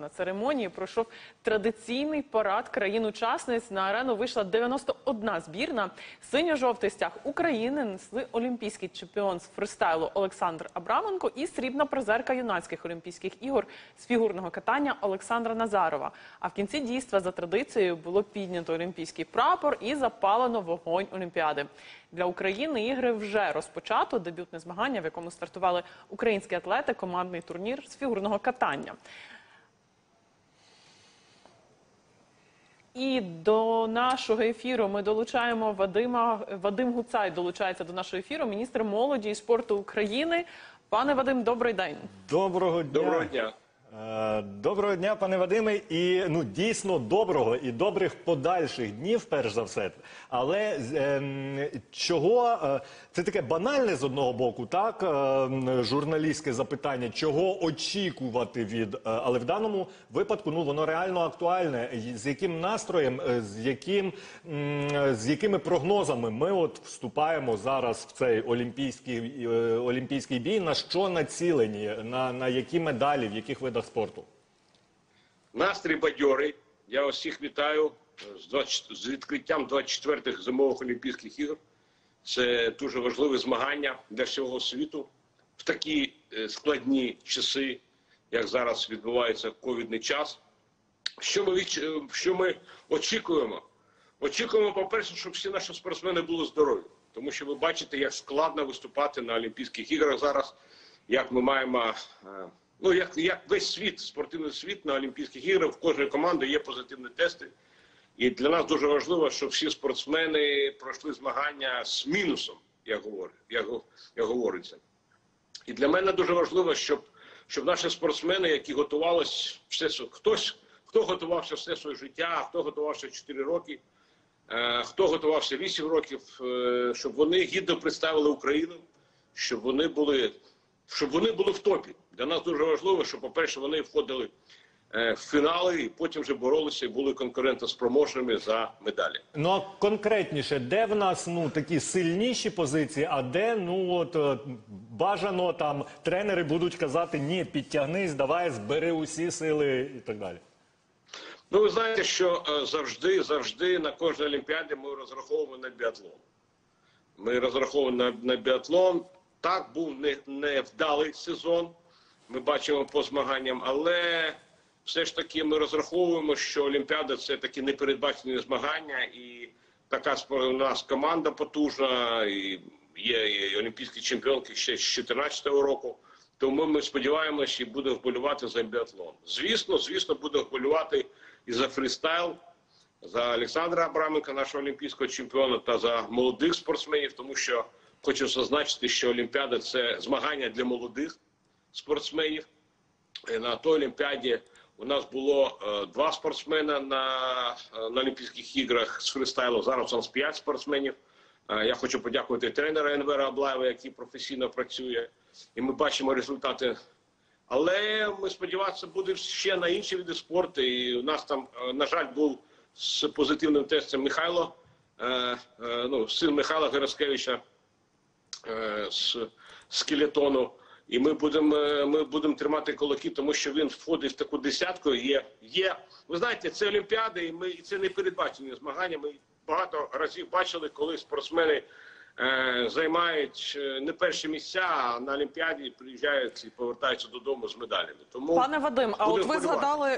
церемонії пройшов традиційний парад країн-учасниць. На арену вийшла 91 збірна. Синьо-жовтий стяг України несли олімпійський чемпіон з фристайлу Олександр Абраменко і срібна призерка юнацьких олімпійських ігор з фігурного катання Олександра Назарова. А в кінці дійства за традицією було піднято олімпійський прапор і запалено вогонь Олімпіади. Для України ігри вже розпочато. Дебютне змагання, в якому стартували українські атлети, командний турнір з фігурного катання. І до нашого ефіру ми долучаємо Вадим Гуцай долучається до нашого ефіру, міністр молоді і спорту України. Пане Вадим, добрий день. Доброго дня. Доброго дня. Доброго дня, пане Вадиме, і дійсно доброго і добрих подальших днів, перш за все. Але чого, це таке банальне з одного боку, так, журналістське запитання, чого очікувати від, але в даному випадку, воно реально актуальне. З яким настроєм, з якими прогнозами ми от вступаємо зараз в цей олімпійський бій, на що націлені, на які медалі, в яких видах спорту? Настрій бадьорий. Я всіх вітаю з відкриттям 24-х зимових Олімпійських ігор. Це дуже важливе змагання для всього світу. В такі складні часи, як зараз відбувається ковідний час. Що ми очікуємо? Очікуємо, по-перше, щоб всі наші спортсмени були здорові. Тому що ви бачите, як складно виступати на Олімпійських іграх зараз, як ми маємо... як весь світ, спортивний світ на Олімпійських іграх, в кожної команди є позитивні тести. І для нас дуже важливо, щоб всі спортсмени пройшли змагання з мінусом, як говориться. І для мене дуже важливо, щоб наші спортсмени, які готувалися, хто готувався все своє життя, хто готувався 4 роки, хто готувався 8 років, щоб вони гідно представили Україну, щоб вони були в топі. Для нас дуже важливо, що, по-перше, вони входили в фінали і потім вже боролися і були конкурентоспроможними за медалі. Ну, а конкретніше, де в нас такі сильніші позиції, а де, бажано там тренери будуть казати, ні, підтягнись, давай, збери усі сили і так далі? Ви знаєте, що завжди на кожній Олімпіаді ми розраховуємо на біатлон. Ми розраховуємо на біатлон. Так, був невдалий сезон, ми бачимо по змаганням, але все ж таки ми розраховуємо, що Олімпіада – це такі непередбачені змагання, і така у нас команда потужна, і є і олімпійські чемпіонки ще з 2014 року, тому ми сподіваємося і будемо вболівати за біатлон. Звісно, будемо вболівати і за фрістайл, за Олександра Абраменка, нашого олімпійського чемпіона, та за молодих спортсменів, тому що хочу зазначити, що Олімпіада – це змагання для молодих спортсменів. На той Олімпіаді у нас було 2 спортсмена на Олімпійських іграх з фристайлу. Зараз у нас 5 спортсменів. Я хочу подякувати тренера Енвера Аблаєва, який професійно працює. І ми бачимо результати. Але ми сподіваємося, буде ще на інші види спорту. І у нас там, на жаль, був з позитивним тестом Михайло, син Михайла Гераскевича, з скелетону, і ми будемо тримати кулаки, тому що він входить в таку десятку. Ви знаєте, це Олімпіада, і це непередбачені змагання. Ми багато разів бачили, коли спортсмени займають не перші місця, а на Олімпіаді приїжджають і повертаються додому з медалями. Тому, пане Вадим, а от ви згадали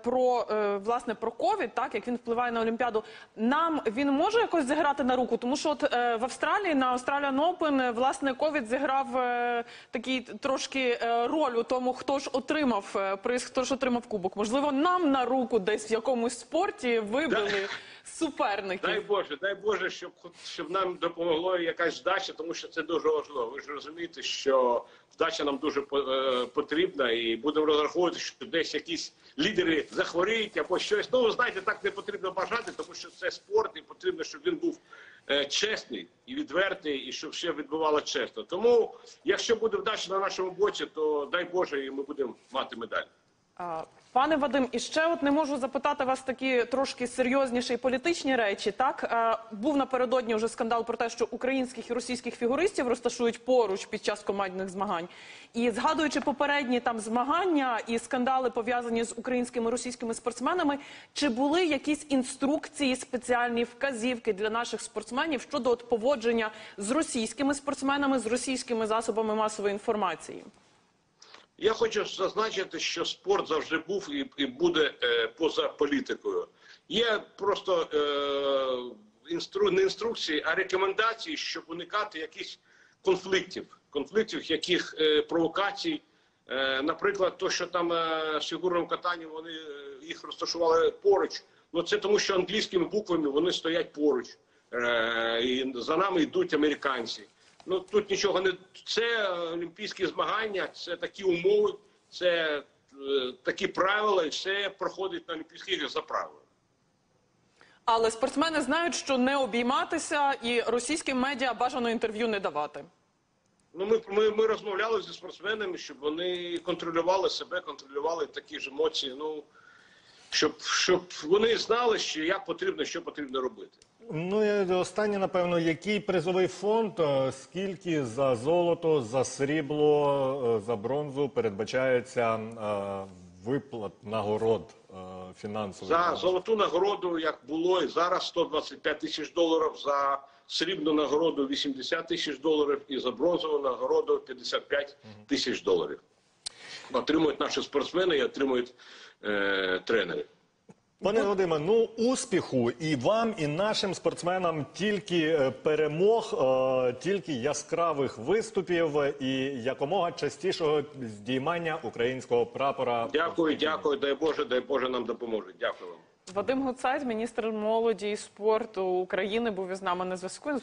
про ковід, так, як він впливає на Олімпіаду. Нам він може якось зіграти на руку? Тому що от в Австралії, на Australian Open, власне, ковід зіграв такий трошки роль у тому, хто ж отримав приз, хто ж отримав кубок. Можливо, нам на руку десь в якомусь спорті вибили суперників. Дай Боже, щоб нам допомогло якась вдача, тому що це дуже важливо. Ви ж розумієте, що вдача нам дуже потрібна, і будемо розраховувати, що десь якісь лідери захворіють або щось. Ви знаєте, так не потрібно бажати, тому що це спорт, і потрібно, щоб він був чесний і відвертий, і щоб все відбувало чесно. Тому, якщо буде вдача на нашому боці, то дай Боже, і ми будемо мати медаль. Пане Вадим, і ще от не можу запитати вас такі трошки серйозніші політичні речі. Так, був напередодні вже скандал про те, що українських і російських фігуристів розташують поруч під час командних змагань. І згадуючи попередні там змагання і скандали, пов'язані з українськими і російськими спортсменами, чи були якісь інструкції, спеціальні вказівки для наших спортсменів щодо от поводження з російськими спортсменами, з російськими засобами масової інформації? Я хочу зазначити, що спорт завжди був і буде поза політикою. Є просто не інструкції, а рекомендації, щоб уникати якихось конфліктів, яких провокацій. Наприклад, то, що там з фігурним катанням вони їх розташували поруч, ну це тому, що англійськими буквами вони стоять поруч, і за нами йдуть американці. Ну тут нічого не це олімпійські змагання, це такі умови, це такі правила, і все проходить на Олімпійських іграх за правилами. Але спортсмени знають, що не обійматися і російським медіа бажано інтерв'ю не давати. Ну ми розмовляли зі спортсменами, щоб вони контролювали себе, контролювали такі ж емоції. Ну щоб вони знали, що потрібно робити. Ну і останнє, напевно, який призовий фонд, скільки за золото, за срібло, за бронзу передбачається виплат нагород фінансових? За золоту нагороду, як було, і зараз 125 тисяч доларів, за срібну нагороду 80 тисяч доларів і за бронзову нагороду 55 тисяч доларів. Отримують наші спортсмени і отримують тренери. Пане Вадиме, ну успіху і вам, і нашим спортсменам, тільки перемог, тільки яскравих виступів і якомога частішого здіймання українського прапора. Дякую, дай Боже нам допоможе. Дякую вам. Вадим Гуцайт, міністр молоді і спорту України, був із нами на зв'язку.